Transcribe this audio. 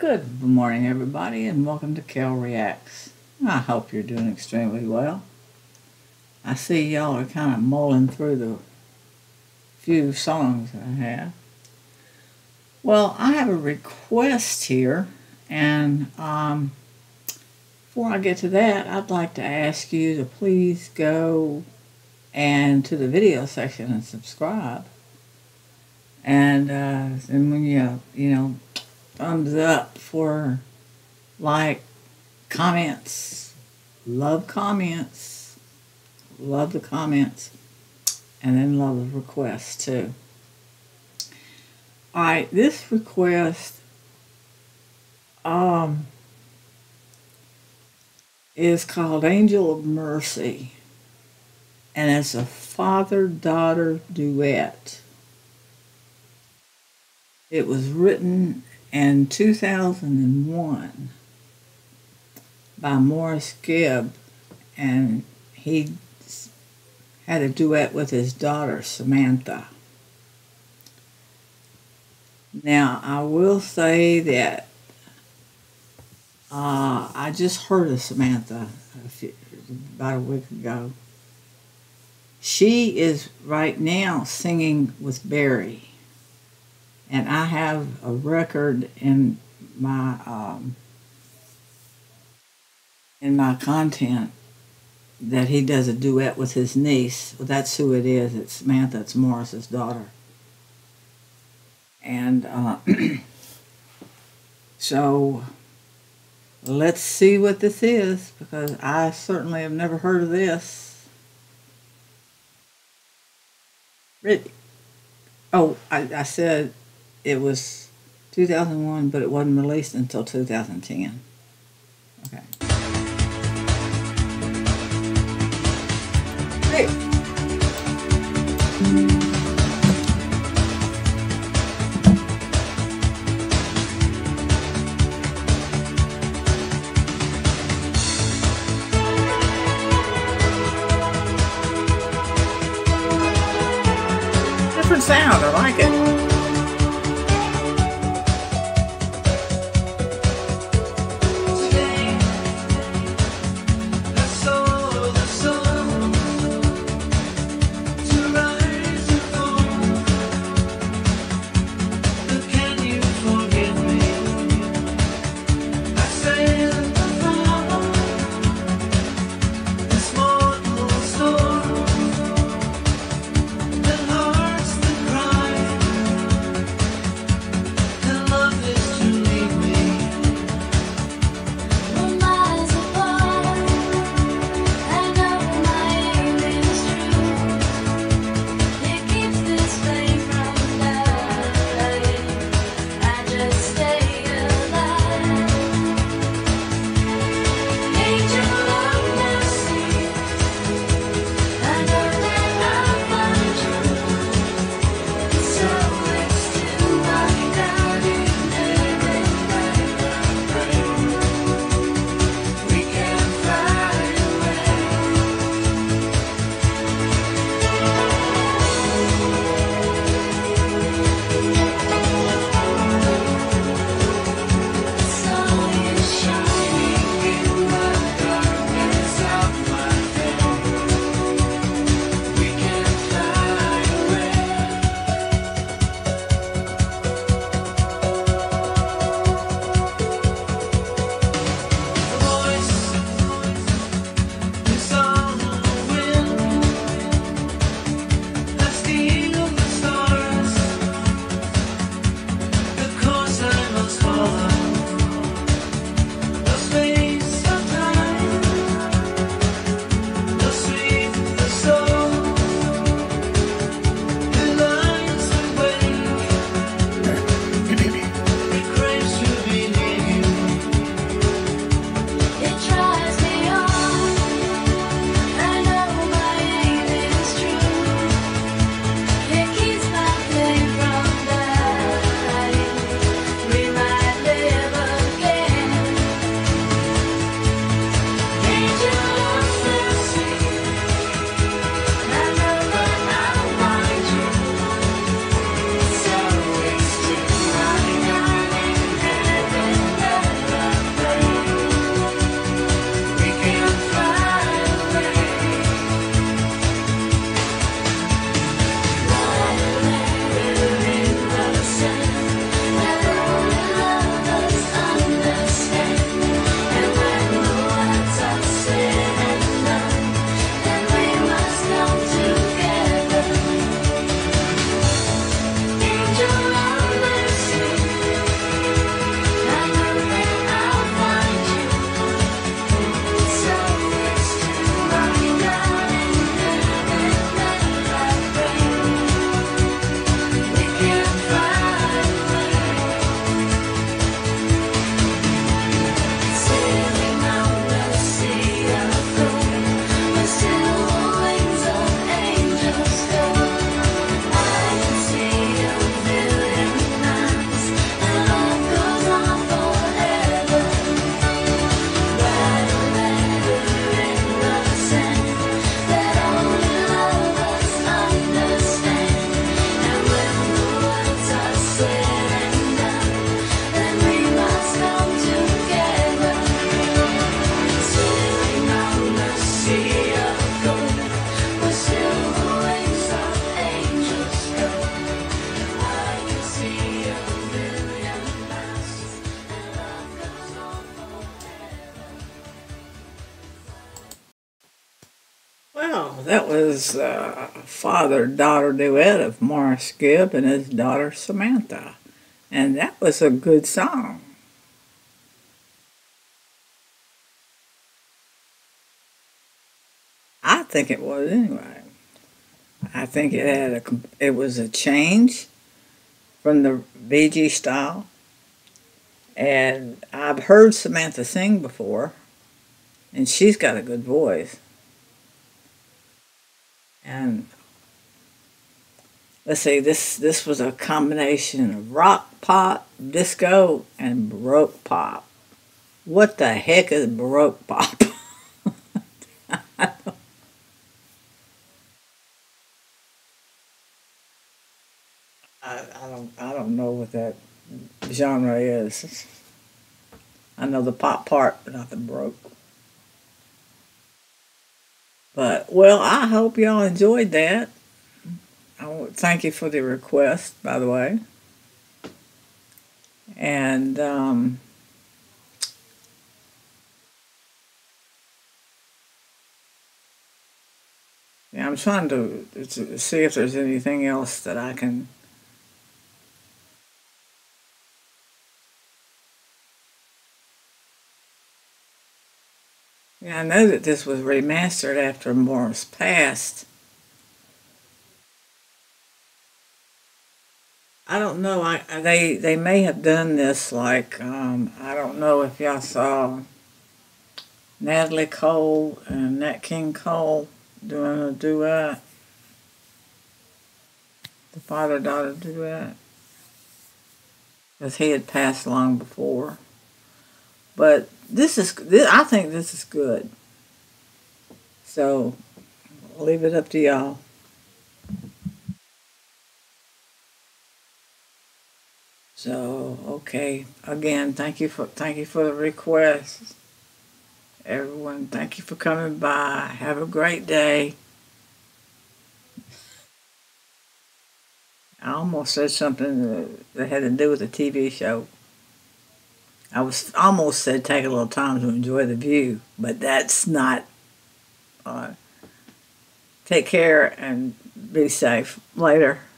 Good morning, everybody, and welcome to Kel Reacts. I hope you're doing extremely well. I see y'all are kind of mulling through the few songs I have. Well, I have a request here, and before I get to that, I'd like to ask you to please go and to the video section and subscribe. And when you thumbs up for like, comments, love the comments, and then love the requests too. Alright, this request is called Angel of Mercy, and it's a father-daughter duet. It was written in 2001 by Morris Gibb, and he had a duet with his daughter Samantha. Now, I will say that I just heard of Samantha about a week ago. She is right now singing with Barry. And I have a record in my content that he does a duet with his niece. Well, that's who it is. It's Samantha. It's Morris's daughter. And so let's see what this is, because I certainly have never heard of this. Really? Oh, I said it was 2001, but it wasn't released until 2010. Okay. Hey. Different sound, I like it. Well, that was a father-daughter duet of Morris Gibb and his daughter Samantha. And that was a good song. I think it was anyway. I think it was a change from the VG style. And I've heard Samantha sing before, and she's got a good voice. And let's see, this was a combination of rock pop, disco, and baroque pop. What the heck is baroque pop? I don't know what that genre is. I know the pop part, but not the baroque. But well, I hope y'all enjoyed that. I want to thank you for the request, by the way. And yeah, I'm trying to see if there's anything else that I can. Yeah, I know that this was remastered after Morris passed. I don't know. They may have done this like I don't know if y'all saw Natalie Cole and Nat King Cole doing a duet, the father daughter duet, because he had passed long before. But I think this is good. So I'll leave it up to y'all. So okay, again, thank you for the request, everyone. Thank you for coming by. Have a great day. I almost said something that had to do with the TV show. I was almost said take a little time to enjoy the view, but that's not. Uh, Take care and be safe. Later.